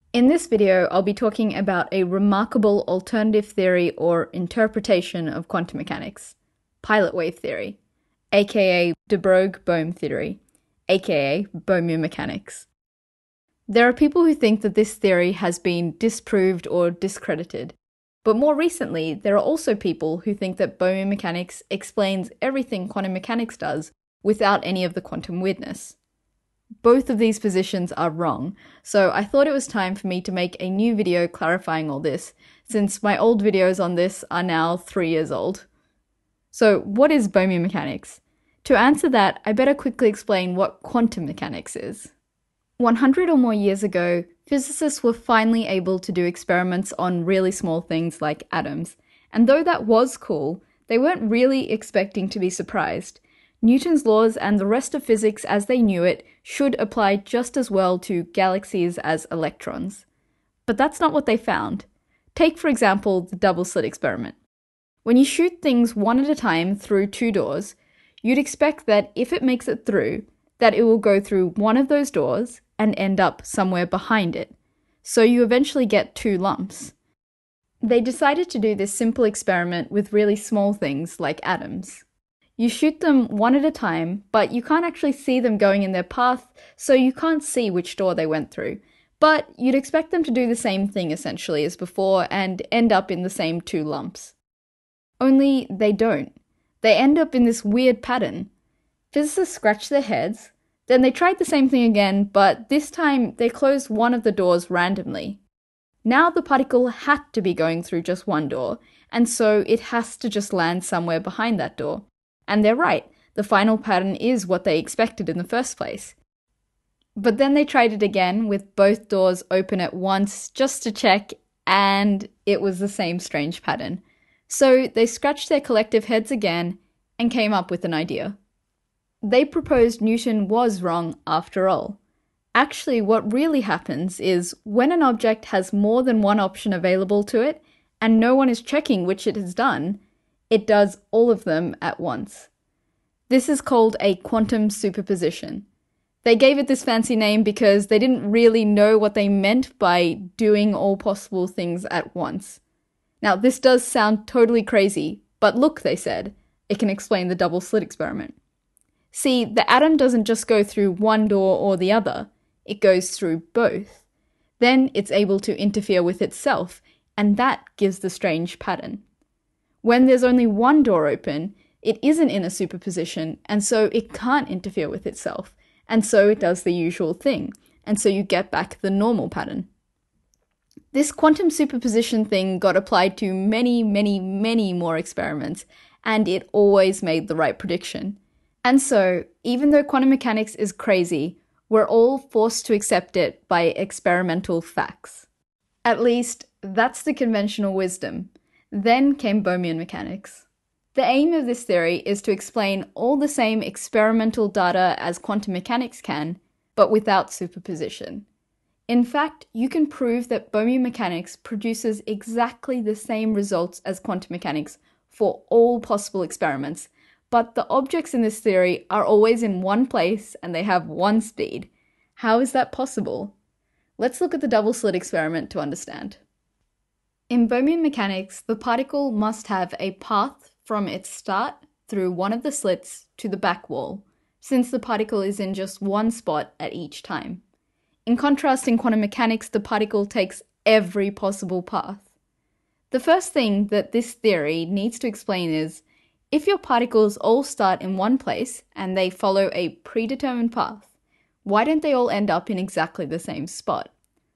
In this video, I'll be talking about a remarkable alternative theory or interpretation of quantum mechanics, pilot wave theory, aka de Broglie-Bohm theory, aka Bohmian Mechanics. There are people who think that this theory has been disproved or discredited, but more recently, there are also people who think that Bohmian mechanics explains everything quantum mechanics does without any of the quantum weirdness. Both of these positions are wrong, so I thought it was time for me to make a new video clarifying all this, since my old videos on this are now 3 years old. So what is Bohmian mechanics? To answer that, I better quickly explain what quantum mechanics is. 100 or more years ago, physicists were finally able to do experiments on really small things like atoms, and though that was cool, they weren't really expecting to be surprised. Newton's laws and the rest of physics as they knew it should apply just as well to galaxies as electrons. But that's not what they found. Take, for example, the double-slit experiment. When you shoot things one at a time through two doors, you'd expect that if it makes it through, that it will go through one of those doors and end up somewhere behind it. So you eventually get two lumps. They decided to do this simple experiment with really small things like atoms. You shoot them one at a time, but you can't actually see them going in their path, so you can't see which door they went through. But you'd expect them to do the same thing essentially as before and end up in the same two lumps. Only they don't. They end up in this weird pattern. Physicists scratch their heads, then they tried the same thing again, but this time they closed one of the doors randomly. Now the particle had to be going through just one door, and so it has to just land somewhere behind that door. And they're right, the final pattern is what they expected in the first place. But then they tried it again with both doors open at once just to check, and it was the same strange pattern. So they scratched their collective heads again and came up with an idea. They proposed Newton was wrong after all. Actually, what really happens is when an object has more than one option available to it, and no one is checking which it has done, it does all of them at once. This is called a quantum superposition. They gave it this fancy name because they didn't really know what they meant by doing all possible things at once. Now, this does sound totally crazy, but look, they said, it can explain the double slit experiment. See, the atom doesn't just go through one door or the other, it goes through both. Then it's able to interfere with itself, and that gives the strange pattern. When there's only one door open, it isn't in a superposition, and so it can't interfere with itself, and so it does the usual thing, and so you get back the normal pattern. This quantum superposition thing got applied to many, many, many more experiments, and it always made the right prediction. And so, even though quantum mechanics is crazy, we're all forced to accept it by experimental facts. At least, that's the conventional wisdom. Then came Bohmian mechanics. The aim of this theory is to explain all the same experimental data as quantum mechanics can, but without superposition. In fact, you can prove that Bohmian mechanics produces exactly the same results as quantum mechanics for all possible experiments, but the objects in this theory are always in one place and they have one speed. How is that possible? Let's look at the double slit experiment to understand. In Bohmian mechanics, the particle must have a path from its start through one of the slits to the back wall, since the particle is in just one spot at each time. In contrast, in quantum mechanics, the particle takes every possible path. The first thing that this theory needs to explain is, if your particles all start in one place and they follow a predetermined path, why don't they all end up in exactly the same spot?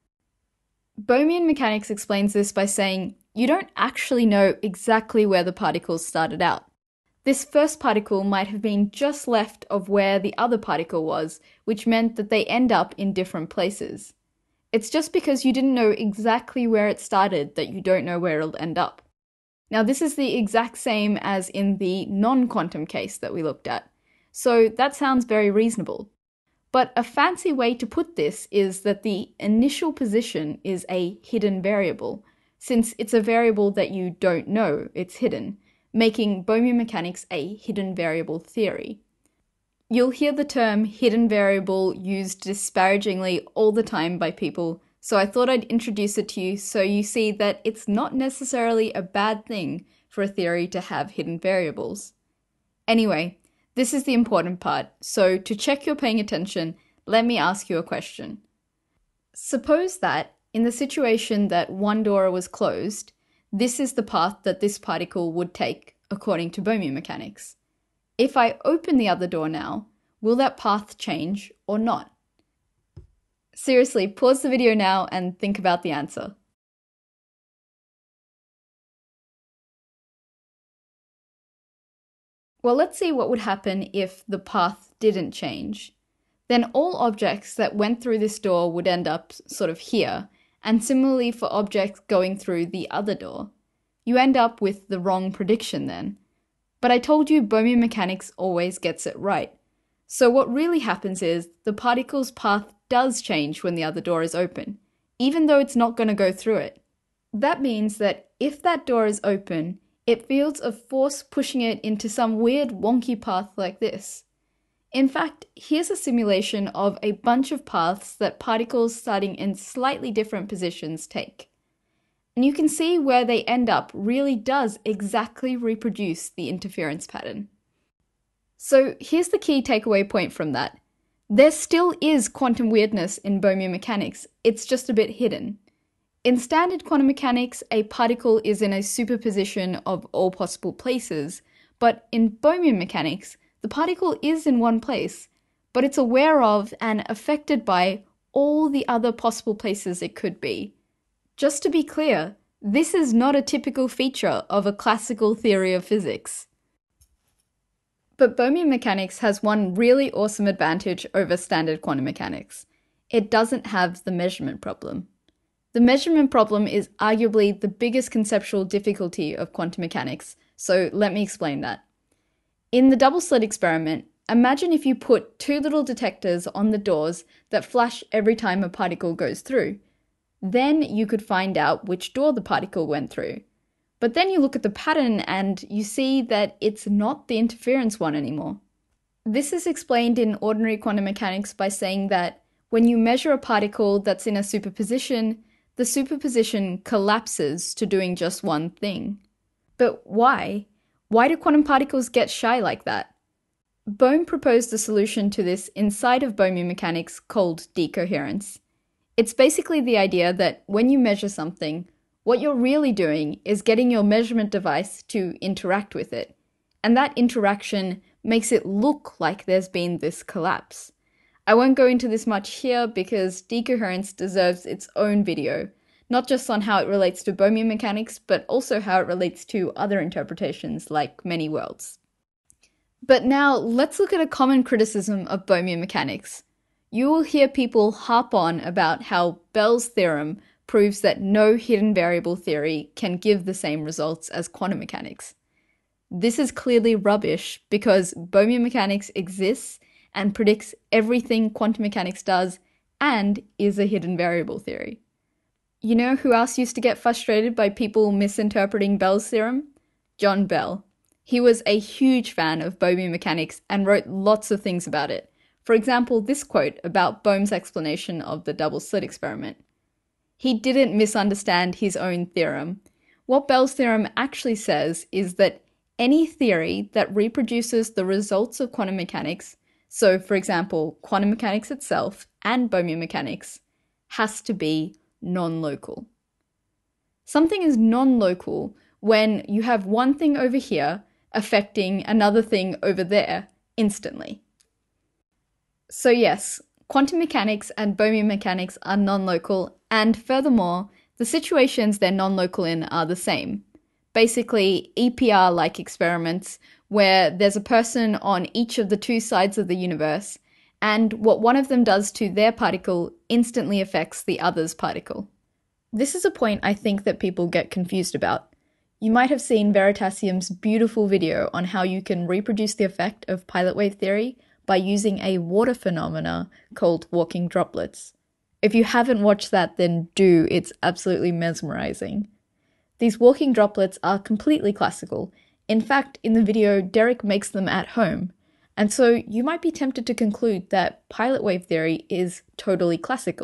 Bohmian mechanics explains this by saying, you don't actually know exactly where the particles started out. This first particle might have been just left of where the other particle was, which meant that they end up in different places. It's just because you didn't know exactly where it started that you don't know where it'll end up. Now, this is the exact same as in the non-quantum case that we looked at, so that sounds very reasonable. But a fancy way to put this is that the initial position is a hidden variable, since it's a variable that you don't know, it's hidden, making Bohmian mechanics a hidden variable theory. You'll hear the term hidden variable used disparagingly all the time by people, so I thought I'd introduce it to you so you see that it's not necessarily a bad thing for a theory to have hidden variables. Anyway, this is the important part, so to check you're paying attention, let me ask you a question. Suppose that, in the situation that one door was closed, this is the path that this particle would take, according to Bohmian mechanics. If I open the other door now, will that path change or not? Seriously, pause the video now and think about the answer. Well, let's see what would happen if the path didn't change. Then all objects that went through this door would end up sort of here, and similarly for objects going through the other door. You end up with the wrong prediction then. But I told you Bohmian mechanics always gets it right. So what really happens is the particle's path does change when the other door is open, even though it's not going to go through it. That means that if that door is open, it feels a force pushing it into some weird wonky path like this. In fact, here's a simulation of a bunch of paths that particles starting in slightly different positions take. And you can see where they end up really does exactly reproduce the interference pattern. So here's the key takeaway point from that. There still is quantum weirdness in Bohmian mechanics, it's just a bit hidden. In standard quantum mechanics, a particle is in a superposition of all possible places, but in Bohmian mechanics, the particle is in one place, but it's aware of and affected by all the other possible places it could be. Just to be clear, this is not a typical feature of a classical theory of physics. But Bohmian mechanics has one really awesome advantage over standard quantum mechanics. It doesn't have the measurement problem. The measurement problem is arguably the biggest conceptual difficulty of quantum mechanics, so let me explain that. In the double-slit experiment, imagine if you put two little detectors on the doors that flash every time a particle goes through. Then you could find out which door the particle went through. But then you look at the pattern and you see that it's not the interference one anymore. This is explained in ordinary quantum mechanics by saying that when you measure a particle that's in a superposition, the superposition collapses to doing just one thing. But why? Why do quantum particles get shy like that? Bohm proposed a solution to this inside of Bohmian mechanics called decoherence. It's basically the idea that when you measure something, what you're really doing is getting your measurement device to interact with it, and that interaction makes it look like there's been this collapse. I won't go into this much here because decoherence deserves its own video, not just on how it relates to Bohmian mechanics, but also how it relates to other interpretations like many worlds. But now let's look at a common criticism of Bohmian mechanics. You will hear people harp on about how Bell's theorem proves that no hidden variable theory can give the same results as quantum mechanics. This is clearly rubbish because Bohmian mechanics exists and predicts everything quantum mechanics does and is a hidden variable theory. You know who else used to get frustrated by people misinterpreting Bell's theorem? John Bell. He was a huge fan of Bohmian mechanics and wrote lots of things about it. For example, this quote about Bohm's explanation of the double-slit experiment. He didn't misunderstand his own theorem. What Bell's theorem actually says is that any theory that reproduces the results of quantum mechanics, so for example, quantum mechanics itself and Bohmian mechanics, has to be non-local. Something is non-local when you have one thing over here affecting another thing over there instantly. So yes, quantum mechanics and Bohmian mechanics are non-local, and furthermore, the situations they're non-local in are the same. Basically, EPR-like experiments where there's a person on each of the two sides of the universe, and what one of them does to their particle instantly affects the other's particle. This is a point I think that people get confused about. You might have seen Veritasium's beautiful video on how you can reproduce the effect of pilot wave theory by using a water phenomena called walking droplets. If you haven't watched that, then do, it's absolutely mesmerizing. These walking droplets are completely classical. In fact, in the video, Derek makes them at home. And so you might be tempted to conclude that pilot wave theory is totally classical,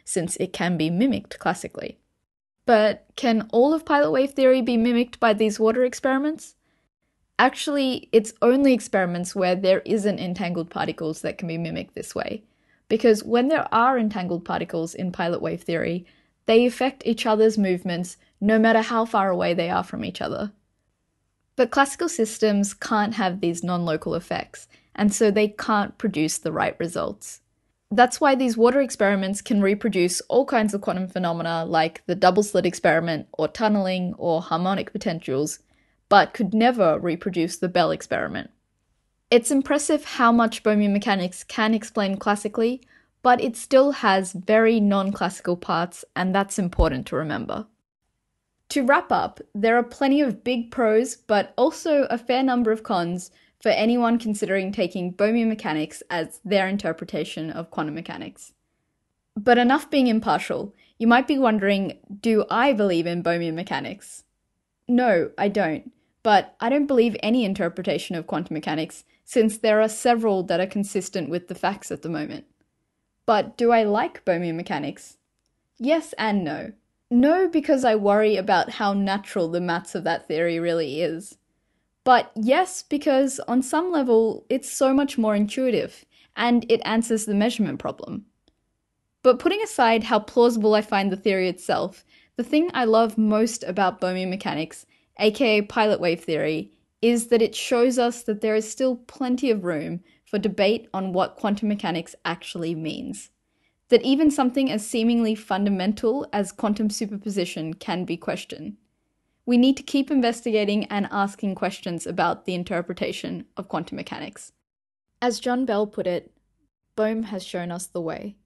since it can be mimicked classically. But can all of pilot wave theory be mimicked by these water experiments? Actually, it's only experiments where there isn't entangled particles that can be mimicked this way, because when there are entangled particles in pilot wave theory, they affect each other's movements no matter how far away they are from each other. But classical systems can't have these non-local effects, and so they can't produce the right results. That's why these water experiments can reproduce all kinds of quantum phenomena like the double slit experiment or tunneling or harmonic potentials, but could never reproduce the Bell experiment. It's impressive how much Bohmian mechanics can explain classically, but it still has very non-classical parts, and that's important to remember. To wrap up, there are plenty of big pros, but also a fair number of cons for anyone considering taking Bohmian mechanics as their interpretation of quantum mechanics. But enough being impartial, you might be wondering, do I believe in Bohmian mechanics? No, I don't, but I don't believe any interpretation of quantum mechanics, since there are several that are consistent with the facts at the moment. But do I like Bohmian mechanics? Yes and no. No, because I worry about how natural the maths of that theory really is. But yes, because on some level, it's so much more intuitive, and it answers the measurement problem. But putting aside how plausible I find the theory itself, the thing I love most about Bohmian mechanics, aka pilot wave theory, is that it shows us that there is still plenty of room for debate on what quantum mechanics actually means. That even something as seemingly fundamental as quantum superposition can be questioned. We need to keep investigating and asking questions about the interpretation of quantum mechanics. As John Bell put it, Bohm has shown us the way.